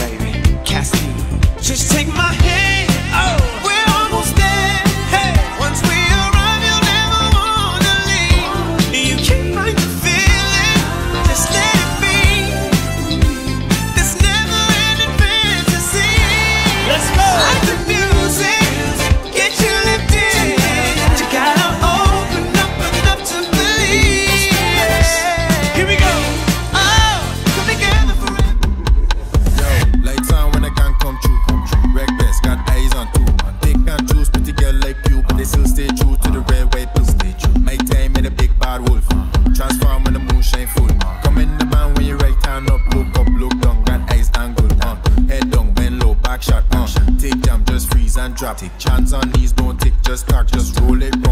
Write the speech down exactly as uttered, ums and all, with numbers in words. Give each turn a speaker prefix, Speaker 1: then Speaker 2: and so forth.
Speaker 1: baby. Cassie, just take my hand. Oh, we're almost there. Hey, once we arrive, you'll never wanna leave. You can't fight the feeling, just let it be. This never-ending fantasy. Let's go. Like the music, get you lifted. You gotta open up enough to believe. Here we go. Oh, come together forever.
Speaker 2: Yo, lights on when I can't come true. Wreck best, got eyes on two. They can't choose pretty girl like you, but they still stay true to the red, white, blue. Stay true. My time in a big bad wolf. Transform when the moon shine full. Come in the band when you right hand up, look up, look down, got eyes dangled. Uh. Head down, bend low, back shot. Uh. Take jam, just freeze and drop. Take chance on these, don't take just cock, just roll it.